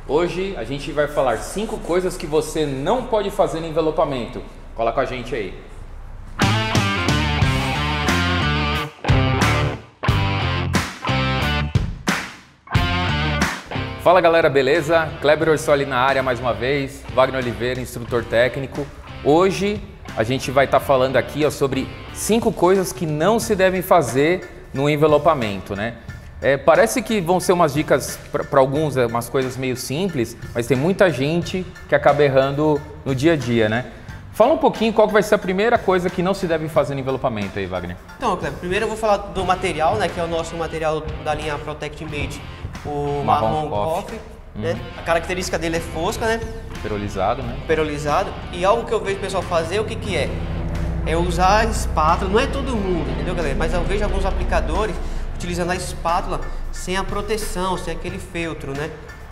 Hoje a gente vai falar 5 coisas que você não pode fazer no envelopamento. Cola com a gente aí. Fala galera, beleza? Kleber Orsoli na área mais uma vez, Wagner Oliveira, instrutor técnico. Hoje a gente vai estar falando aqui sobre 5 coisas que não se devem fazer no envelopamento, né? Parece que vão ser umas dicas para alguns, umas coisas meio simples, mas tem muita gente que acaba errando no dia a dia, né? Fala um pouquinho qual que vai ser a primeira coisa que não se deve fazer no envelopamento aí, Wagner. Então, Kleber, primeiro eu vou falar do material, né, que é o nosso material da linha Protect Mate, o Marrom Coffee, né? A característica dele é fosca, né? Perolizado, né? Perolizado. E algo que eu vejo o pessoal fazer, o que que é? É usar a espátula, não é todo mundo, entendeu, galera? Mas eu vejo alguns aplicadores utilizando a espátula sem a proteção, sem aquele feltro, né?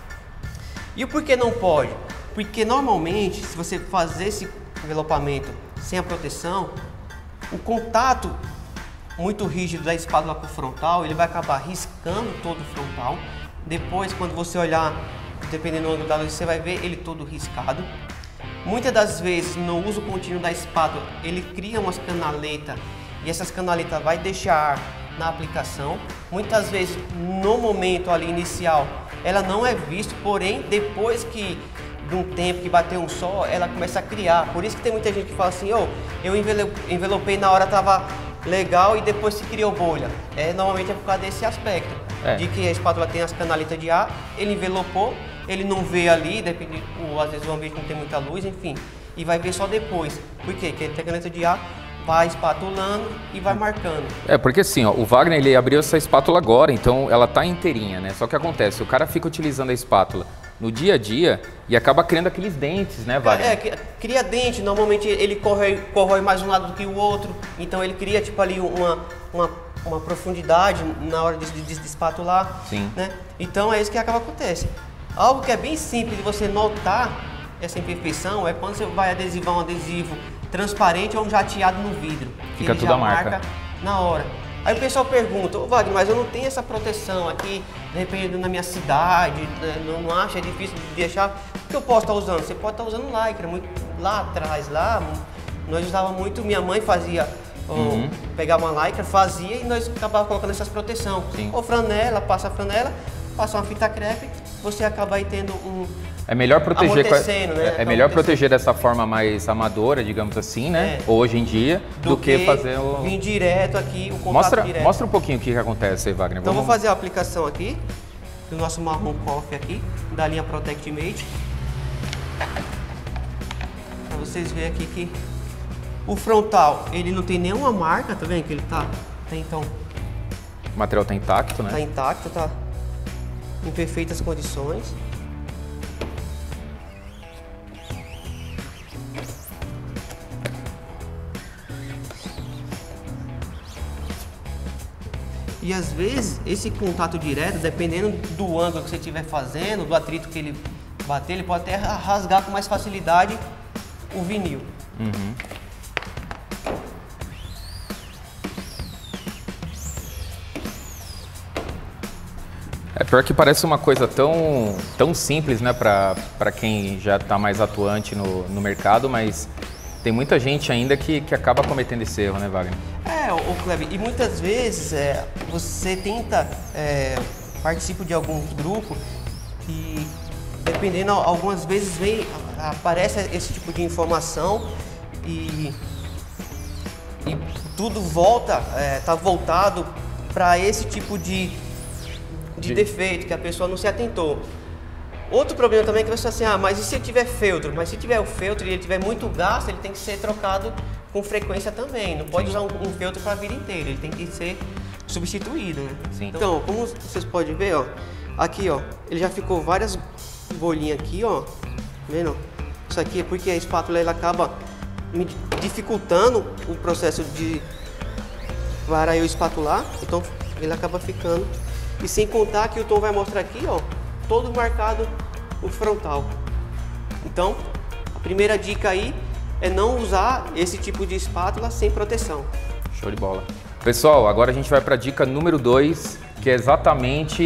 E o porquê não pode? Porque normalmente, se você fazer esse envelopamento sem a proteção, o contato muito rígido da espátula com o frontal, ele vai acabar riscando todo o frontal. Depois, quando você olhar, dependendo do ângulo da luz, você vai ver ele todo riscado. Muitas das vezes, no uso contínuo da espátula, ele cria umas canaletas e essas canaletas vai deixar ar na aplicação. Muitas vezes, no momento ali inicial, ela não é vista, porém, depois que de um tempo que bateu um sol, ela começa a criar. Por isso que tem muita gente que fala assim, eu envelopei na hora, tava legal e depois se criou bolha. Normalmente é por causa desse aspecto, de que a espátula tem as canaletas de ar, ele envelopou, ele não vê ali, depende, às vezes o ambiente não tem muita luz, enfim, e vai ver só depois. Por quê? Porque ele tem canaleta de ar, vai espatulando e vai marcando. Porque assim, ó, o Wagner ele abriu essa espátula agora, então ela tá inteirinha, né? Só que acontece, o cara fica utilizando a espátula no dia a dia e acaba criando aqueles dentes, né, Wagner? Cria dente, normalmente ele corrói mais um lado do que o outro, então ele cria tipo ali uma profundidade na hora de espatular. Sim. Né? Então é isso que acaba acontece. Algo que é bem simples de você notar essa imperfeição é quando você vai adesivar um adesivo transparente ou um jateado no vidro. Fica tudo a marca na hora. Aí o pessoal pergunta, Wagner, mas eu não tenho essa proteção aqui, de repente na minha cidade, não acha, é difícil de deixar. O que eu posso estar usando? Você pode estar usando lycra, muito lá atrás, nós usávamos muito, minha mãe fazia, pegava uma lycra, fazia e nós acabávamos colocando essas proteções. Ou flanela, passa uma fita crepe, você acaba aí tendo É melhor proteger, né? É melhor proteger dessa forma mais amadora, digamos assim, né? Hoje em dia, do que fazer o... vir direto aqui, o contato direto. Mostra um pouquinho o que acontece aí, Wagner. Então vou fazer a aplicação aqui, do nosso Marrom Coffee aqui, da linha Protect Mate. Pra vocês verem aqui que o frontal, ele não tem nenhuma marca, tá vendo que ele tá então... O material tá intacto, né? Tá intacto, tá em perfeitas condições. E às vezes, esse contato direto, dependendo do ângulo que você estiver fazendo, do atrito que ele bater, ele pode até rasgar com mais facilidade o vinil. Pior que parece uma coisa tão simples, né, para quem já está mais atuante no mercado, mas tem muita gente ainda que acaba cometendo esse erro, né, Wagner? Kleber, e muitas vezes você tenta, participa de alguns grupos e dependendo, algumas vezes aparece esse tipo de informação e tudo tá voltado para esse tipo de defeito que a pessoa não se atentou. Outro problema também é que você fala assim, mas e se tiver feltro? Mas se tiver o feltro e ele tiver muito gasto, ele tem que ser trocado com frequência também. Não pode usar um feltro para a vida inteira, ele tem que ser substituído, né? Sim. Então, como vocês podem ver, aqui, ele já ficou várias bolinhas aqui, vendo? Isso aqui é porque a espátula ela acaba me dificultando o processo para eu espatular, então ele acaba ficando. E sem contar que o Tom vai mostrar aqui, todo marcado o frontal. Então, a primeira dica aí é não usar esse tipo de espátula sem proteção. Show de bola. Pessoal, agora a gente vai para a dica número 2, que é exatamente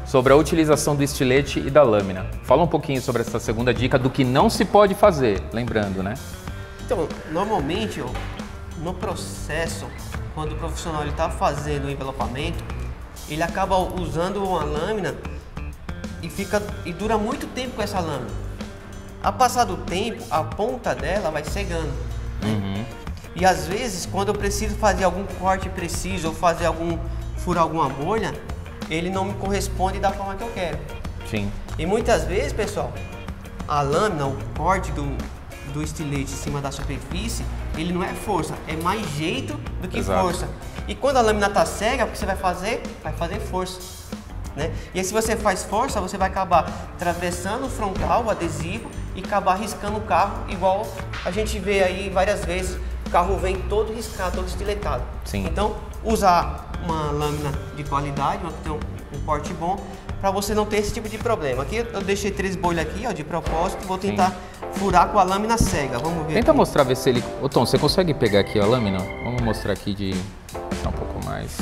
sobre a utilização do estilete e da lâmina. Fala um pouquinho sobre essa segunda dica do que não se pode fazer, lembrando, né? Então, normalmente, ó, no processo, quando o profissional está fazendo o envelopamento, ele acaba usando uma lâmina e dura muito tempo com essa lâmina. A passar do tempo, a ponta dela vai cegando. E às vezes, quando eu preciso fazer algum corte preciso ou furar alguma bolha, ele não me corresponde da forma que eu quero. Sim. E muitas vezes, pessoal, a lâmina, o corte do estilete em cima da superfície, ele não é força, é mais jeito do que força. E quando a lâmina está cega, o que você vai fazer? Vai fazer força. Né? E aí, se você faz força, você vai acabar atravessando o frontal, o adesivo, e acabar riscando o carro, igual a gente vê aí várias vezes, o carro vem todo riscado, todo estiletado. Sim. Então, usar uma lâmina de qualidade, uma que tem um corte bom, para você não ter esse tipo de problema. Aqui eu deixei 3 bolhas aqui, ó, de propósito, vou tentar furar com a lâmina cega. Vamos ver. Tenta aqui. mostrar, ver se ele... Ô Tom, você consegue pegar aqui a lâmina? Vamos mostrar aqui um pouco mais.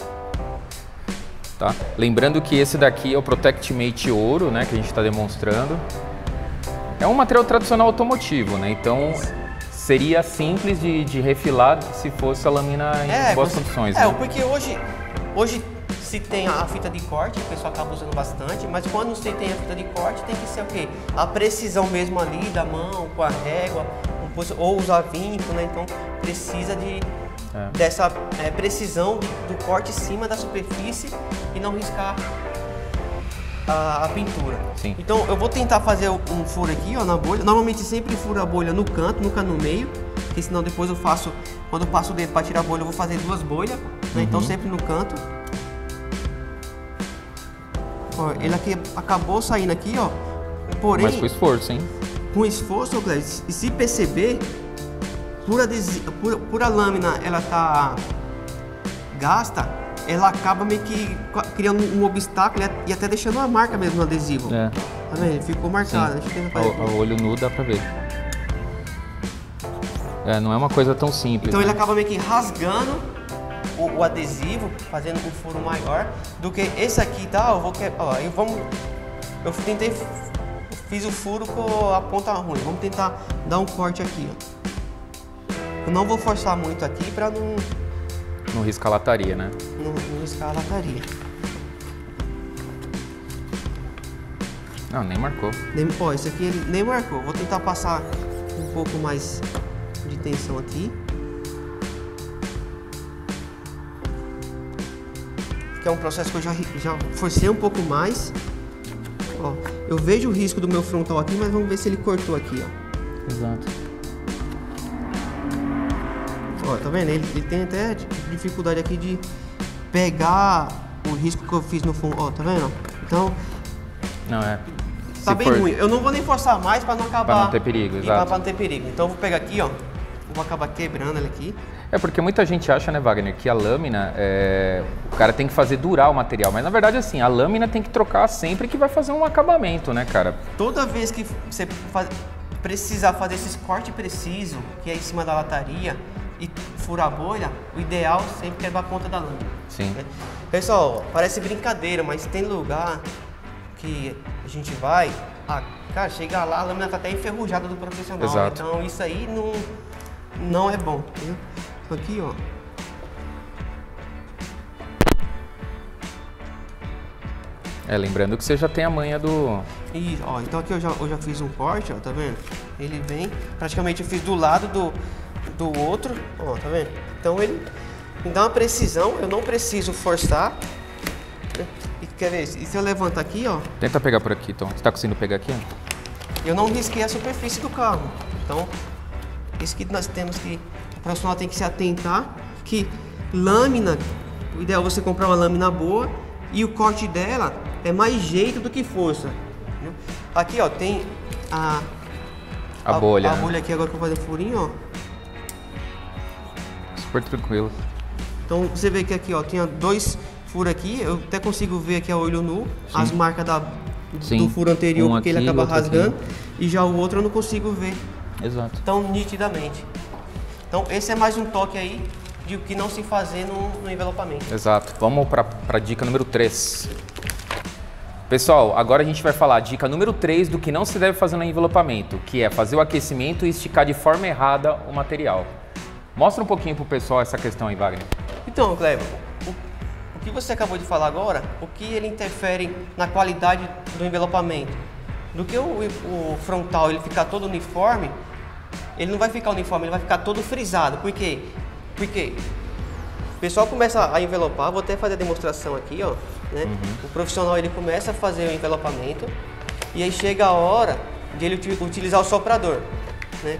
Tá? Lembrando que esse daqui é o Protect Mate Ouro, né, que a gente está demonstrando. É um material tradicional automotivo, né? Então seria simples de refilar se fosse a lâmina em boas condições. É, né? porque hoje se tem a fita de corte, o pessoal acaba usando bastante, mas quando você tem a fita de corte tem que ser o quê? A precisão mesmo ali da mão, com a régua, ou usar vinco, né? Então precisa dessa precisão do corte em cima da superfície e não riscar a pintura. Sim. Então eu vou tentar fazer um furo aqui, ó, na bolha. Normalmente sempre furo a bolha no canto, nunca no meio, porque senão depois eu faço, quando eu passo o dedo para tirar a bolha, eu vou fazer 2 bolhas, né? Então sempre no canto. Ó, ele aqui acabou saindo aqui, ó. Porém, mas com esforço, hein? Com esforço, Cléber, e se perceber, por a lâmina ela tá gasta, ela acaba meio que criando um obstáculo e até deixando uma marca mesmo no adesivo. É. Tá vendo? Ficou marcado. Deixa eu fazer o olho nu dá pra ver. É, não é uma coisa tão simples. Então né? ele acaba meio que rasgando o adesivo, fazendo um furo maior do que esse aqui, tá? Eu fiz o furo com a ponta ruim. Vamos tentar dar um corte aqui, ó. Eu não vou forçar muito aqui pra não riscar a lataria, né? Não riscar a lataria. Não, nem marcou. Ó, esse aqui ele nem marcou. Vou tentar passar um pouco mais de tensão aqui. Que é um processo que eu já forcei um pouco mais. Ó, eu vejo o risco do meu frontal aqui, mas vamos ver se ele cortou aqui, ó. Exato. Ó, tá vendo? Ele tem até dificuldade aqui de pegar o risco que eu fiz no fundo. Ó, tá vendo? Então... Não, tá bem ruim. Eu não vou nem forçar mais para não acabar... Para não ter perigo, exato. Para não ter perigo. Então eu vou pegar aqui, ó. Vou acabar quebrando ele aqui. É porque muita gente acha, né, Wagner, que a lâmina, o cara tem que fazer durar o material. Mas na verdade, assim, a lâmina tem que trocar sempre que vai fazer um acabamento, né, cara? Toda vez que você precisar fazer esses cortes precisos, que é em cima da lataria, e furar a bolha, o ideal sempre é quebrar a ponta da lâmina. Sim. Né? Pessoal, parece brincadeira, mas tem lugar que a gente vai, cara, chega lá, a lâmina tá até enferrujada do profissional. Exato. Então isso aí não é bom. Entendeu? Aqui, ó. Lembrando que você já tem a manha do... Isso, ó, então aqui eu já fiz um corte, ó, tá vendo? Ele vem, praticamente eu fiz do lado do outro, ó, tá vendo? Então ele me dá uma precisão, eu não preciso forçar. E quer ver, e se eu levantar aqui, ó... Tenta pegar por aqui, Tom. Você tá conseguindo pegar aqui? Eu não risquei a superfície do carro. Então, isso que nós temos que... O profissional tem que se atentar que lâmina, o ideal é você comprar uma lâmina boa e o corte dela é mais jeito do que força. Entendeu? Aqui, ó, tem a bolha. A bolha aqui agora que eu vou fazer furinho, ó. Super tranquilo. Então você vê que aqui, ó, tinha 2 furos aqui, eu até consigo ver aqui a olho nu, sim, as marcas do furo anterior, porque ele acaba rasgando, e já o outro eu não consigo ver. Exato. Tão nitidamente. Então esse é mais um toque aí de o que não se fazer no envelopamento. Exato. Vamos para a dica número 3. Pessoal, agora a gente vai falar a dica número 3 do que não se deve fazer no envelopamento, que é fazer o aquecimento e esticar de forma errada o material. Mostra um pouquinho pro pessoal essa questão aí, Wagner. Então, Cleber, o que você acabou de falar agora, o que ele interfere na qualidade do envelopamento? Do que o frontal ele ficar todo uniforme, ele não vai ficar uniforme, ele vai ficar todo frisado. Por quê? Porque o pessoal começa a envelopar, vou até fazer a demonstração aqui, ó. Né? O profissional ele começa a fazer o envelopamento e aí chega a hora de ele utilizar o soprador, né?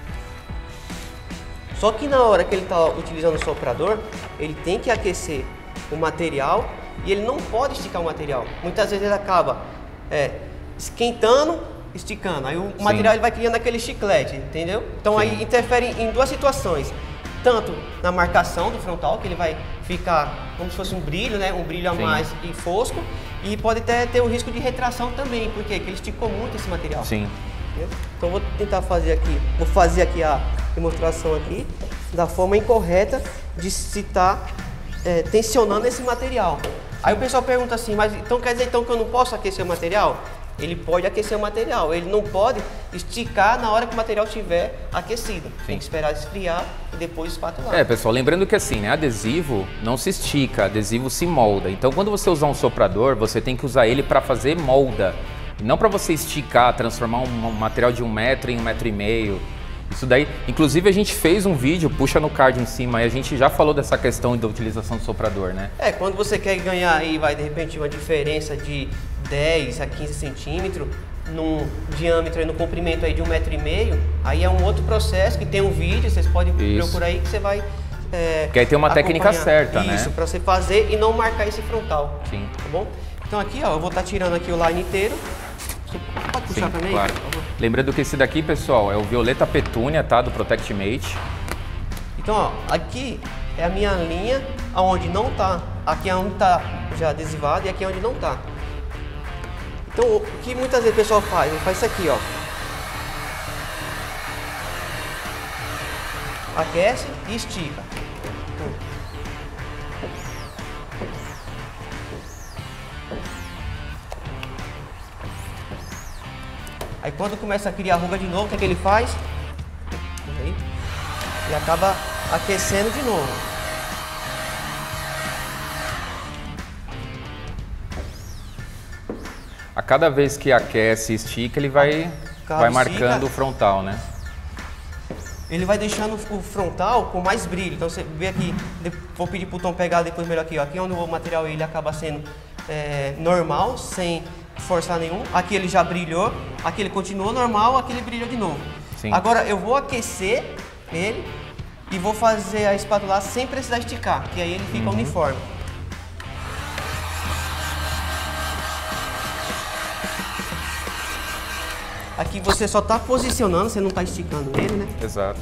Só que na hora que ele está utilizando o soprador, ele tem que aquecer o material e ele não pode esticar o material. Muitas vezes ele acaba esquentando, esticando, aí o material ele vai criando aquele chiclete, entendeu? Então aí interfere em duas situações. Tanto na marcação do frontal, que ele vai ficar como se fosse um brilho, né? Um brilho a mais e fosco. E pode até ter o risco de retração também, porque ele esticou muito esse material. Sim. Então vou tentar fazer aqui, vou fazer aqui a demonstração aqui, da forma incorreta de se estar tensionando esse material. Aí o pessoal pergunta assim, mas então quer dizer então que eu não posso aquecer o material? Ele pode aquecer o material, ele não pode esticar na hora que o material estiver aquecido. Tem que esperar esfriar e depois espatular. Pessoal, lembrando que assim, né, adesivo não se estica, adesivo se molda. Então quando você usar um soprador, você tem que usar ele para fazer molda. Não para você esticar, transformar um material de 1 metro em 1,5 metro. Isso daí, inclusive a gente fez um vídeo, puxa no card em cima, e a gente já falou dessa questão da utilização do soprador, né? Quando você quer ganhar aí, de repente uma diferença de 10 a 15 centímetros num diâmetro e no comprimento aí de 1,5 metro, aí é um outro processo que tem um vídeo, vocês podem procurar aí que você vai que aí tem uma técnica certa, né? Isso, para você fazer e não marcar esse frontal. Sim. Tá bom? Então aqui, ó, eu vou estar tirando aqui o line inteiro. Você pode puxar também? Claro. Lembrando que esse daqui, pessoal, é o Violeta Petúnia, tá? Do Protect Mate. Então, ó, aqui é a minha linha onde não tá. Aqui é onde tá já adesivado e aqui é onde não tá. Então, o que muitas vezes o pessoal faz? Ele faz isso aqui, ó. Aquece e estica. Aí quando começa a criar ruga de novo, o que ele faz? E acaba aquecendo de novo. A cada vez que aquece e estica, ele vai marcando o frontal, né? Ele vai deixando o frontal com mais brilho. Então você vê aqui, vou pedir pro Tom pegar depois melhor aqui, ó. Aqui onde o material ele acaba sendo normal, sem forçar nenhum. Aqui ele já brilhou, aqui ele continuou normal, aqui ele brilhou de novo. Sim. Agora eu vou aquecer ele e vou fazer a espatular sem precisar esticar, que aí ele fica uniforme. Aqui você só está posicionando, você não está esticando ele, né? Exato.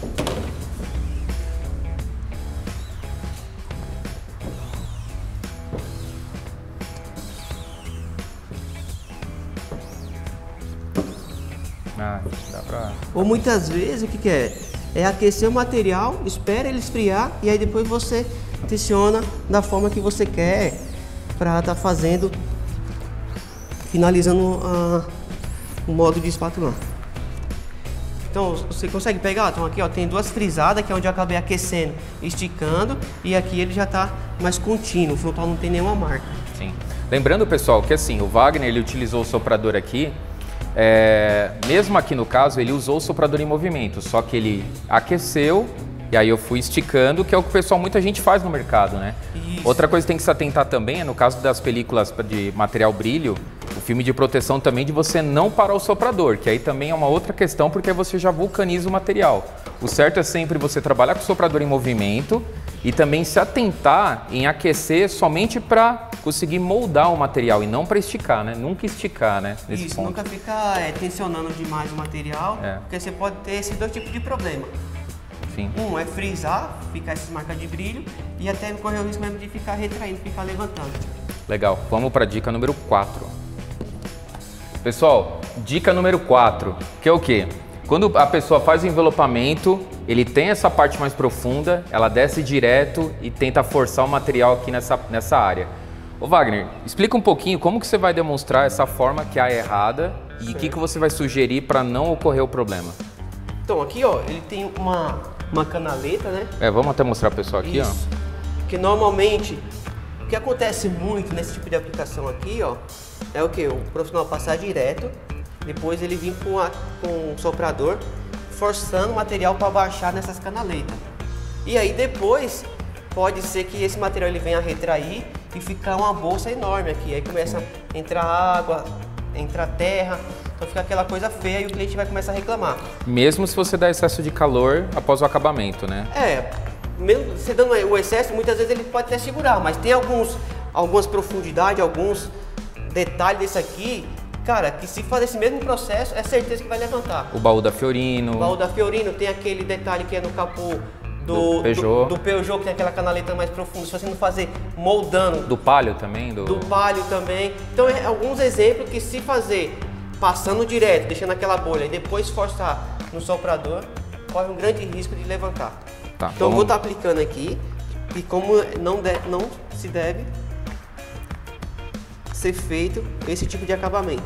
Dá pra... Ou muitas vezes o que é? É aquecer o material, espera ele esfriar e aí depois você tensiona da forma que você quer para estar fazendo, finalizando o modo de espátula. Então você consegue pegar? Então aqui ó, tem duas frisadas que é onde eu acabei aquecendo, esticando e aqui ele já está mais contínuo, o frontal não tem nenhuma marca. Sim. Lembrando pessoal que assim, o Wagner ele utilizou o soprador aqui. Mesmo aqui no caso, ele usou o soprador em movimento, só que ele aqueceu e aí eu fui esticando, que é o que o pessoal, muita gente faz no mercado, né? Isso. Outra coisa que tem que se atentar também é no caso das películas de material brilho, o filme de proteção também de você não parar o soprador, que aí também é uma outra questão porque aí você já vulcaniza o material. O certo é sempre você trabalhar com o soprador em movimento e também se atentar em aquecer somente para conseguir moldar o material e não para esticar, né? Nunca esticar, né? Nesse Isso, ponto. nunca ficar tensionando demais o material, porque você pode ter esses dois tipos de problema. Sim. Um é frisar, ficar essas marcas de brilho e até correr o risco mesmo de ficar retraindo, ficar levantando. Legal, vamos para a dica número 4. Pessoal, dica número 4, que é o quê? Quando a pessoa faz o envelopamento, ele tem essa parte mais profunda, ela desce direto e tenta forçar o material aqui nessa área. Ô Wagner, explica um pouquinho como que você vai demonstrar essa forma que é errada e o que você vai sugerir para não ocorrer o problema. Então aqui, ó, ele tem uma canaleta, né? Vamos até mostrar pro pessoal aqui, Isso. Ó. Que normalmente, o que acontece muito nesse tipo de aplicação aqui, ó, é o que? O profissional passar direto, depois ele vir com o soprador, forçando o material para baixar nessas canaletas. E aí depois, pode ser que esse material ele venha a retrair e ficar uma bolsa enorme aqui. Aí começa a entrar água, entrar terra, então fica aquela coisa feia e o cliente vai começar a reclamar. Mesmo se você dá excesso de calor após o acabamento, né? Mesmo você dando o excesso, muitas vezes ele pode até segurar, mas tem algumas profundidades, alguns detalhes desse aqui, cara, que se fazer esse mesmo processo, é certeza que vai levantar. O baú da Fiorino. O baú da Fiorino tem aquele detalhe que é no capô do Peugeot, que tem aquela canaleta mais profunda. Se você não fazer moldando. Do Palio também? Do Palio também. Então, alguns exemplos que se fazer passando direto, deixando aquela bolha e depois forçar no soprador, corre um grande risco de levantar. Tá, então, eu vou estar aplicando aqui e como não se deve ser feito esse tipo de acabamento.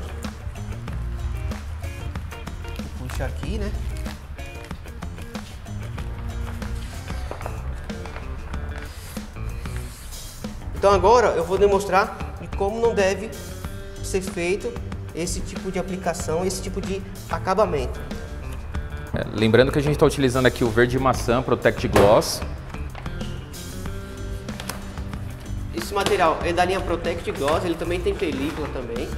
Puxa aqui, né? Então agora eu vou demonstrar de como não deve ser feito esse tipo de aplicação, esse tipo de acabamento. Lembrando que a gente está utilizando aqui o verde maçã Protect Gloss. Esse material é da linha Protect Gloss, ele também tem película também.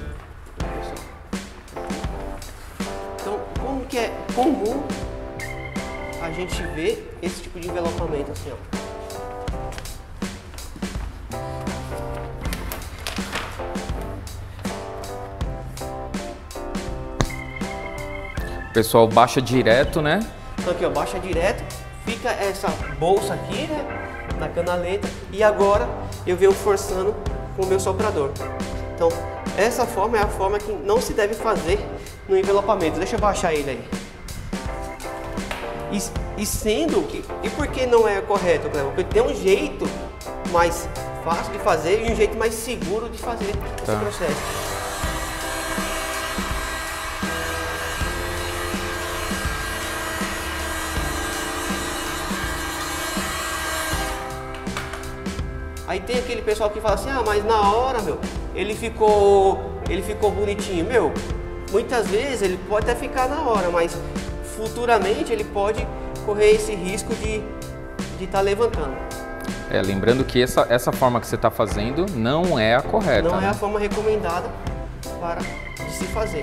Então, como que é comum a gente ver esse tipo de envelopamento assim, ó. O pessoal baixa direto, né? Então aqui, ó, baixa direto, fica essa bolsa aqui, né, na canaleta, e agora eu venho forçando com o meu soprador. Então, essa forma é a forma que não se deve fazer no envelopamento. Deixa eu baixar ele aí. E por que não é correto, Cleber? Porque tem um jeito mais fácil de fazer e um jeito mais seguro de fazer esse processo. Aí tem aquele pessoal que fala assim, mas na hora, meu, ele ficou bonitinho. Meu, muitas vezes ele pode até ficar na hora, mas futuramente ele pode correr esse risco de estar levantando. Lembrando que essa forma que você está fazendo não é a correta. Não é a forma recomendada de se fazer.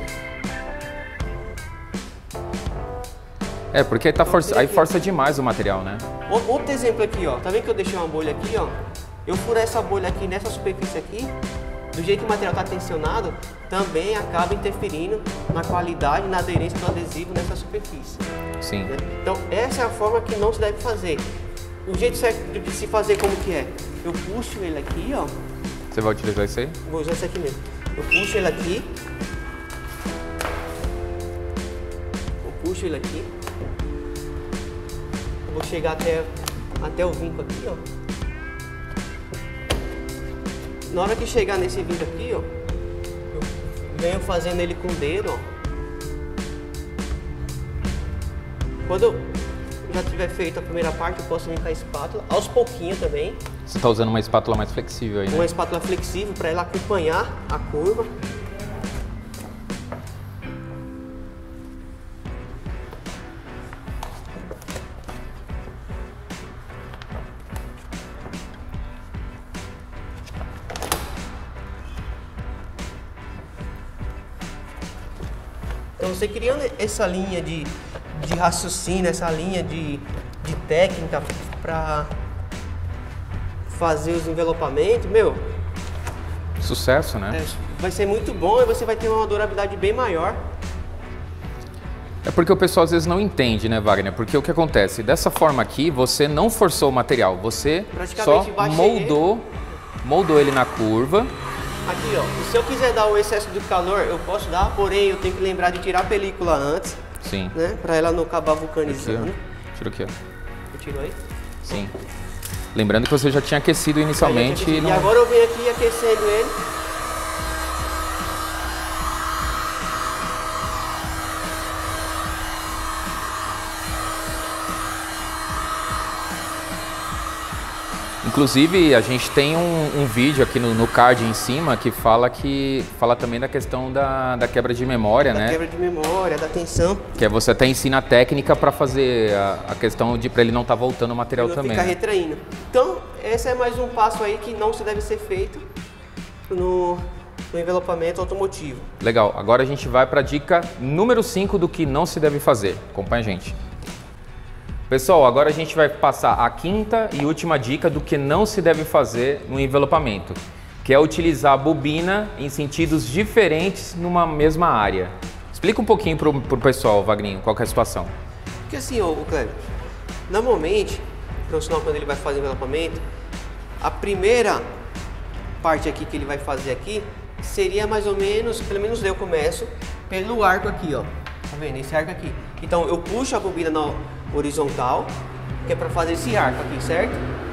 Porque aí força demais o material, né? Outro exemplo aqui, ó. Tá vendo que eu deixei uma bolha aqui, ó? Eu furar essa bolha aqui nessa superfície aqui, do jeito que o material está tensionado, também acaba interferindo na qualidade, na aderência do adesivo nessa superfície. Sim. Né? Então essa é a forma que não se deve fazer. O jeito certo de se fazer como que é? Eu puxo ele aqui, ó. Você vai utilizar isso aí? Vou usar esse aqui mesmo. Eu puxo ele aqui. Eu puxo ele aqui. Eu vou chegar até o vinco aqui, ó. Na hora que chegar nesse vinco aqui, ó, eu venho fazendo ele com o dedo, ó. Quando eu já tiver feito a primeira parte, eu posso vir com a espátula, aos pouquinhos também. Você está usando uma espátula mais flexível aí, né? Uma espátula flexível para ela acompanhar a curva. Então você criando essa linha de raciocínio, essa linha de técnica para fazer os envelopamentos, meu... Sucesso, né? Vai ser muito bom e você vai ter uma durabilidade bem maior. É porque o pessoal às vezes não entende, né, Wagner? Porque o que acontece? Dessa forma aqui, você não forçou o material, você só moldou ele na curva. Aqui, ó, e se eu quiser dar o excesso de calor, eu posso dar, porém eu tenho que lembrar de tirar a película antes. Sim. Né? Para ela não acabar vulcanizando. Tira aqui, ó. Você tirou aí? Sim. Lembrando que você já tinha aquecido inicialmente. E agora eu venho aqui aquecendo ele. Inclusive, a gente tem um vídeo aqui no card em cima que fala também da questão da quebra de memória, né? Da quebra de memória, da tensão. Que é você até ensina a técnica para fazer a questão de para ele não estar voltando o material também. Ficar retraindo. Então, esse é mais um passo aí que não se deve ser feito no envelopamento automotivo. Legal. Agora a gente vai para a dica número 5 do que não se deve fazer. Acompanha a gente. Pessoal, agora a gente vai passar a quinta e última dica do que não se deve fazer no envelopamento, que é utilizar a bobina em sentidos diferentes numa mesma área. Explica um pouquinho pro pessoal, Wagninho, qual que é a situação. Porque assim, Cleber, normalmente, o profissional quando ele vai fazer o envelopamento, a primeira parte aqui que ele vai fazer aqui seria mais ou menos, pelo menos eu começo pelo arco aqui, ó. Tá vendo? Esse arco aqui. Então eu puxo a bobina na horizontal, que é para fazer esse arco aqui, certo?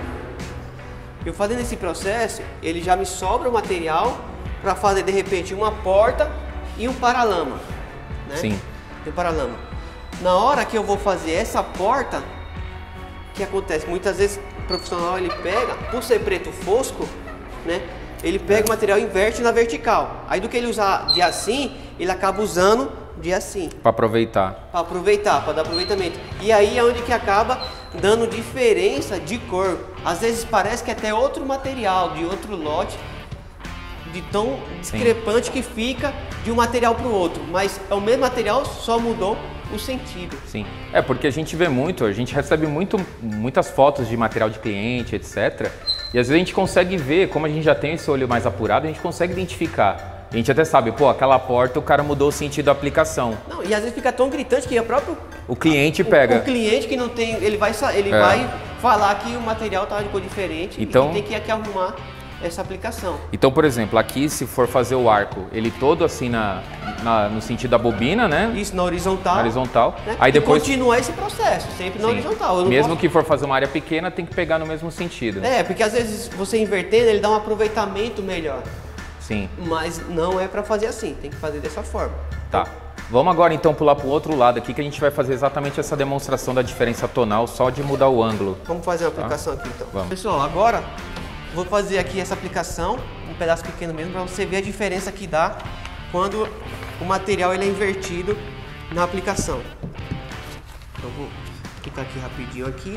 Eu fazendo esse processo, ele já me sobra o material para fazer de repente uma porta e um paralama, né? Sim. Um paralama. Na hora que eu vou fazer essa porta, o que acontece? Muitas vezes o profissional ele pega, por ser preto fosco, né? Ele pega o material e inverte na vertical. Aí do que ele usar de assim, ele acaba usando de assim. Para aproveitar. Para aproveitar, para dar aproveitamento. E aí é onde que acaba dando diferença de cor. Às vezes parece que é até outro material, de outro lote, de tão discrepante que fica de um material para o outro. Mas é o mesmo material, só mudou o sentido. Sim. É porque a gente vê muito, a gente recebe muitas fotos de material de cliente, etc. E às vezes a gente consegue ver, como a gente já tem esse olho mais apurado, a gente consegue identificar. A gente até sabe, pô, aquela porta o cara mudou o sentido da aplicação. Não, e às vezes fica tão gritante que o cliente pega. O cliente que não tem, ele vai falar que o material tá de cor diferente, então, e tem que aqui arrumar essa aplicação. Então, por exemplo, aqui se for fazer o arco, ele todo assim no sentido da bobina, né? Isso, na horizontal. Na horizontal. Né? Aí depois continuar esse processo, sempre na horizontal. Mesmo que for fazer uma área pequena, tem que pegar no mesmo sentido. É, porque às vezes você invertendo, ele dá um aproveitamento melhor. Sim. Mas não é para fazer assim, tem que fazer dessa forma. Tá. Vamos agora então pular para o outro lado aqui, que a gente vai fazer exatamente essa demonstração da diferença tonal só de mudar o ângulo. Vamos fazer uma aplicação aqui então. Vamos. Pessoal, agora vou fazer aqui essa aplicação, um pedaço pequeno mesmo, para você ver a diferença que dá quando o material ele é invertido na aplicação. Então vou clicar aqui rapidinho aqui.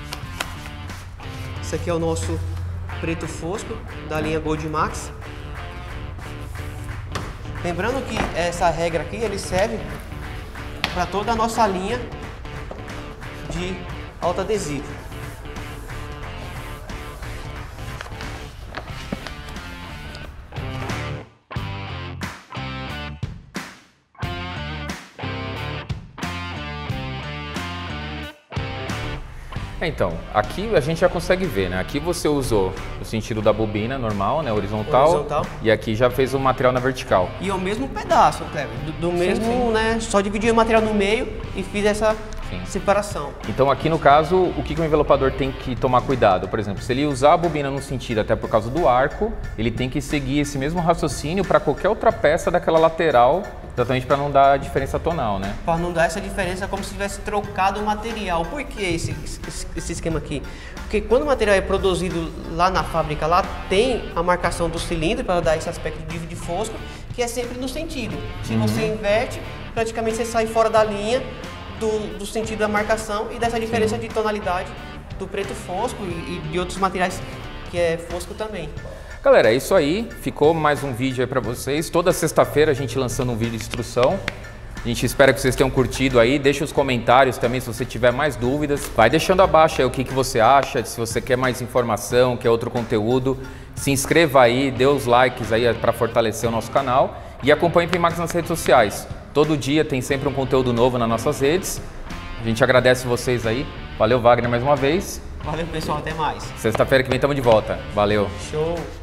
Esse aqui é o nosso preto fosco da linha Gold Max. Lembrando que essa regra aqui, ele serve para toda a nossa linha de autoadesivo. Então, aqui a gente já consegue ver, né? Aqui você usou o sentido da bobina normal, né? Horizontal. E aqui já fez o material na vertical. E é o mesmo pedaço, Cleber. Do mesmo, sim. Né? Só dividi o material no meio e fiz essa separação. Então aqui no caso, o que o envelopador tem que tomar cuidado? Por exemplo, se ele usar a bobina no sentido até por causa do arco, ele tem que seguir esse mesmo raciocínio para qualquer outra peça daquela lateral, exatamente para não dar diferença tonal, né? Para não dar essa diferença, como se tivesse trocado o material. Por que esse esquema aqui? Porque quando o material é produzido lá na fábrica, lá tem a marcação do cilindro para dar esse aspecto de fosco, que é sempre no sentido. Se você inverte, praticamente você sai fora da linha do sentido da marcação e dessa diferença de tonalidade do preto fosco e de outros materiais que é fosco também. Galera, é isso aí. Ficou mais um vídeo aí pra vocês. Toda sexta-feira a gente lançando um vídeo de instrução. A gente espera que vocês tenham curtido aí. Deixa os comentários também se você tiver mais dúvidas. Vai deixando abaixo aí o que você acha, se você quer mais informação, quer outro conteúdo. Se inscreva aí, dê os likes aí para fortalecer o nosso canal. E acompanhe o Pimax nas redes sociais. Todo dia tem sempre um conteúdo novo nas nossas redes. A gente agradece vocês aí. Valeu, Wagner, mais uma vez. Valeu, pessoal. Até mais. Sexta-feira que vem estamos de volta. Valeu. Show.